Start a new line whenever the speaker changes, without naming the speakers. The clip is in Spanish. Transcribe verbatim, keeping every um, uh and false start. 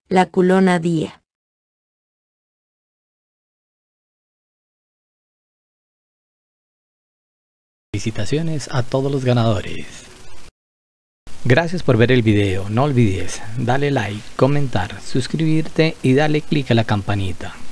La culona Día.
Felicitaciones a todos los ganadores. Gracias por ver el video. No olvides darle like, comentar, suscribirte y darle click a la campanita.